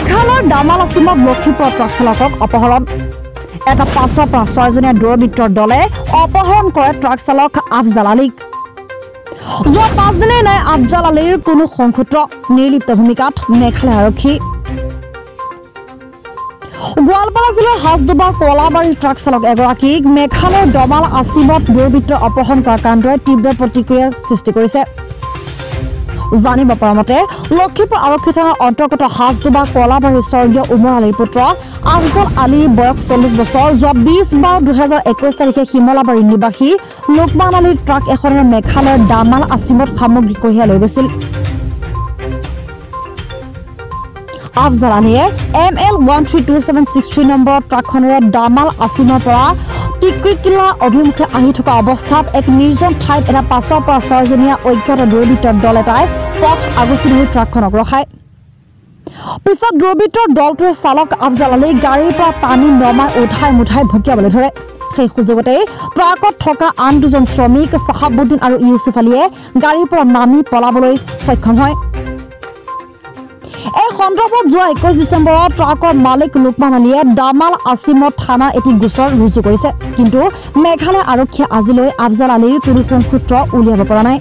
মেঘালয়ৰ দামাল আছিমত লক্ষীপুৰ ট্ৰাক চালকক অপহৰণ এটা 5ৰ পৰা 6জনীয়া দুৰ্বৃত্তৰ দলে অপহৰণ কৰে ট্ৰাক চালক আফজাল আলীক যোৱা 5 দিনে নাই আফজাল আলীৰ কোনো সংসূত্ৰ নিৰ্লিপ্ত ভূমিকাত মেঘালয় আৰক্ষী গোৱালপাৰা জিলাৰ হাজদুবা কলাবাৰী ট্ৰাক চালক এগৰাকীক মেঘালয়ৰ দমাল আছিমত দুৰ্বৃত্তই অপহৰণ কৰা কাণ্ডই তীব্ৰ প্ৰতিক্ৰিয়াৰ সৃষ্টি কৰিছে জানিব পৰা মতে লক্ষীপুৰ আৰক্ষী থানাৰ অন্তৰ্গত হাজদুবা কলাবাৰীৰ স্বৰ্গীয় উমৰ আলীৰ পুত্ৰ আফজাল আলী বয়স 40 বছৰ যোৱা 20/12/2021 তাৰিখে শিমলাবাৰী নিবাসী লোকমান আলীৰ ট্ৰাক এখনে মেঘালয়ৰ দামাল আছিমত সামগ্ৰী কঢ়িয়াই লৈ গৈছিল আফজাল আলীয়ে ML 132763 নম্বৰৰ ট্ৰাকখনেৰে দামাল আছিমৰ পৰা টিক্ৰিকিলা অভিমুখে আহি থকা অৱস্থাত এক নিৰ্জন ঠাইত এটা 5ৰ পৰা 6জনীয়া অজ্ঞাত দুৰ্বৃত্তৰ দল এটাই পথ আগুচি ধৰি ট্ৰাকখনক ৰখায় পিছত দুৰ্বৃত্তৰ দলটোৱে চালক আফজাল আলী গাড়ীৰ পৰা টানি নমাই উঠাই মুঠাই ভকিয়াবলৈ ধৰে সেই সুযোগতে ট্ৰাকত থকা আন দুজন শ্ৰমিক সাহাবুদ্দিন আৰু ইউসুফ আলীয়ে গাড়ীৰ পৰা নামি পলাবলৈ সক্ষম হয় এই সন্দৰ্ভত যোৱা 21 ডিচেম্বৰত ট্ৰাকৰ মালিক লোকমান আলীয়ে দামাল আছিমত থানা এটি গোচৰ ৰুজু কৰিছে কিন্তু মেঘালয় আৰক্ষীয়ে আজিলৈ আফজাল আলীৰ কোনো সংসূত্ৰ উলিয়াব পৰা নাই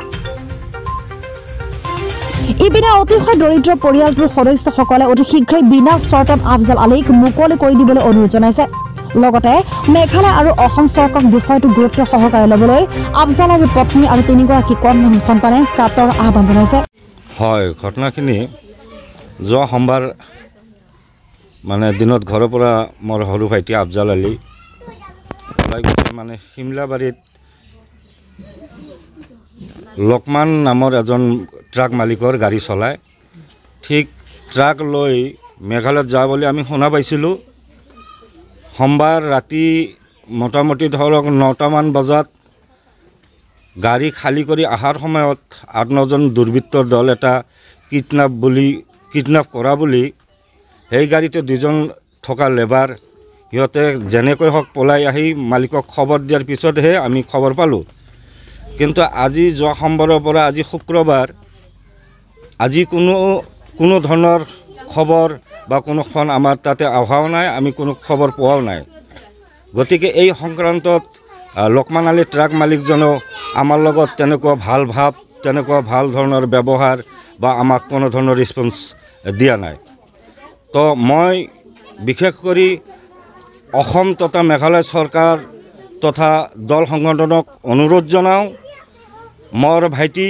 ইপিনে অতিশয় দৰিদ্ৰ পৰিয়ালটোৰ সদস্যসকলে অতি শীঘ্ৰেই বিনা চৰ্তত আফজাল আলীক মুকলি কৰি দিবলৈ অনুৰোধ জনাইছে লগতে মেঘালয় আৰু অসম চৰকাৰক বিষয়টো গুৰুত্ব সহকাৰে ল'বলৈ আফজাল আলীৰ পত্নী আৰু 3গৰাকী কন্যা সন্তানে কাতৰ আহ্বান জনাইছে হয় ঘটনাখিনি যোৱা সোমবাৰ মানে দিনত ঘৰৰ পৰা মোৰ সৰু ভাইটি আফজাল আলী ওলাই গৈছে মানে শিমলাবাৰীত লোকমান নামৰ এজন ট্ৰাক মালিকৰ গাড়ী চলায় ঠিক ট্ৰাক লৈ মেঘালয়ত যাব বুলি আমি শুনা পাইছিলোঁ সোমবাৰ ৰাতি মোটামুটি ধৰক 9টামান বজাত গাড়ী খালী কৰি অহাৰ সময়ত 8-9জন দুৰ্বৃত্তৰ দল এটা কিডনাপ কৰা বুলি সেই গাড়ীতে 2জন থকা লেবাৰ সিহঁতে যেনেকৈ হওক পলাই আহি মালিকক খবৰ দিয়াৰ পিছতহে আমি খবৰ পালোঁ কিন্তু আজি যোৱা সোমবাৰৰ পৰা আজি শুক্ৰবাৰ আজি কোনো ধৰণৰ খবৰ বা কোনো ফোন আমাৰ তাতে অহাও নাই আমি কোনো খবৰ পোৱাও নাই গতিকে এই সংক্ৰান্তত লোকমান আলী ট্ৰাক মালিকজনেও আমাৰ লগত তেনেকুৱা ভাল ভাৱ তেনেকুৱা ভাল ধৰণৰ ব্যৱহাৰ বা আমাক কোনো ধৰণৰ ৰেছপন্স দিয়া নাই তো মই বিশেষ কৰি অসম তথা মেঘালয় চৰকাৰ তথা দল সংগঠনক অনুৰোধ জনাওঁ মোৰ ভাইটি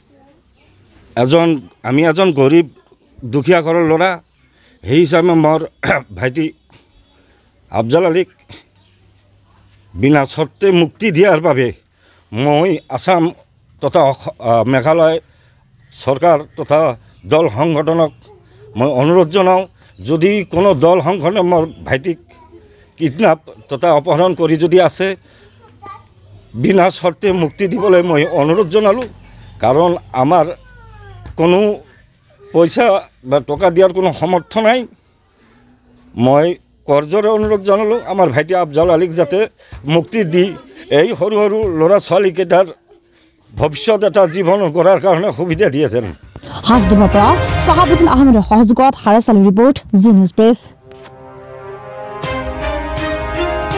আমি এজন গৰীব দুখীয়া ঘৰৰ ল'ৰা সেই হিচাপে মোৰ ভাইটি আফজাল আলীক বিনা চৰ্তে মুক্তি দিয়াৰ বাবে মই আসাম তথা মেঘালয় চৰকাৰ তথা দল সংগঠনক মই অনুৰোধ জনাওঁ যদি কোনো দল সংগঠনে মোৰ ভাইটিক কিডনাপ তথা অপহৰণ কৰি যদি আছে বিনা চৰ্তে মুক্তি দিবলৈ মই অনুৰোধ জনালোঁ কাৰণ আমাৰ কোনো পইচা বা টকা দিয়াৰ কোনো সমৰ্থ নাই মই কৰজৰে অনুৰোধ জনালোঁ আমাৰ ভাইটি আফজাল আলীক যাতে মুক্তি দি এই সৰু সৰু ল'ৰা ছোৱালীকেইটাৰ ভৱিষ্যত এটা জীৱন গঢ়াৰ কাৰণে সুবিধা দিয়ে যেন হাজদুবাৰ পৰা সাহাবুদ্দিন আহমেদৰ সহযোগত Hares Ali report Zee news press